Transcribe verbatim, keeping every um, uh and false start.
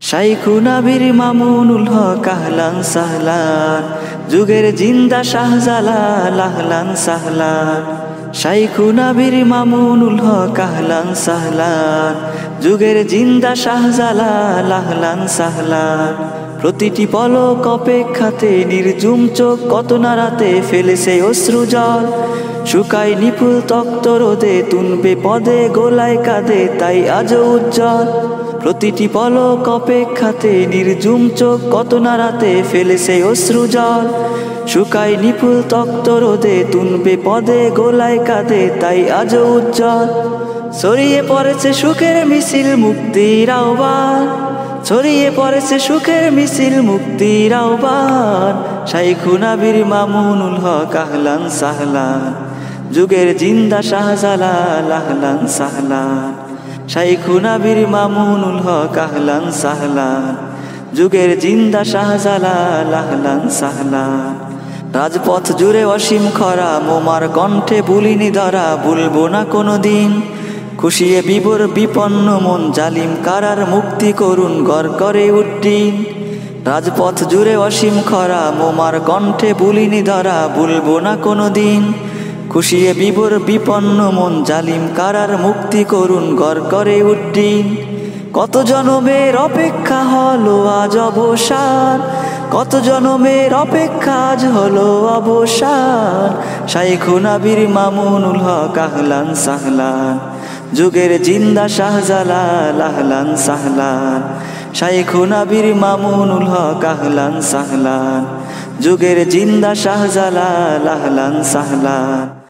শাইখুনা বীর মামুনুল হক আহলান সাহলান, যুগের জিন্দা শাহজালাল আহলান সাহলান। শাইখুনা বীর মামুনুল হক আহলান সাহলান, যুগের জিন্দা শাহজালাল আহলান সাহলান। প্রতিটি পলক অপেক্ষাতে নির্জুম চোখ কত নাড়াতে ফেলেছে অশ্রু জল, শুকায় নিপুল তক্ত রোদে তুনবে পদে গোলায় কাঁদে তাই আজও উজ্জ্বল। প্রতিটি পলক অপেক্ষাতে নির্জুম চোখ কত নাড়াতে ফেলেছে অশ্রু জল, শুকায় নিপুল তক্ত রোদে তুনবে পদে গোলায় কাঁদে তাই আজও উজ্জ্বল। ছড়িয়ে পড়েছে সুখের মিছিল মুক্তির আহ্বান, ছড়িয়ে পড়েছে সুখের মিছিল মুক্তির আহ্বান। শাইখুনা বীর মামুনুল হক আহলান সাহলান, যুগের জিন্দা শাহজালাল আহলান সাহলান। শাইখুনা বীর মামুনুল হক আহলান সাহলান, যুগের জিন্দা শাহজালাল আহলান সাহলান। রাজপথ জুড়ে অসীম খরা, মোমার কণ্ঠে বুলিনি ধরা, ভুলবো না কোনো দিন। খুশিয়ে বিবর বিপন্ন মন, জালিম কারার মুক্তি করুন গড় করে উড্ডিন। রাজপথ জুড়ে অসীম খরা, মোমার কণ্ঠে বুলিনি ধরা, ভুলবো না কোনো দিন। খুশিয়ে বিবর বিপন্ন মন, জালিম কারার মুক্তি করুন গড় করে উড্ডিন। কত জনমের অপেক্ষা হলো আজ অবসান, কত জনমের অপেক্ষা আজ হলো অবসান। শাইখুনা বীর মামুনুল হক আহলান সাহলান, যুগের জিন্দা শাহজালাল আহলান সাহলান। শাইখুনা বীর মামুনুল হক আহলান সাহলান, যুগের জিন্দা শাহজালাল আহলান সাহলান।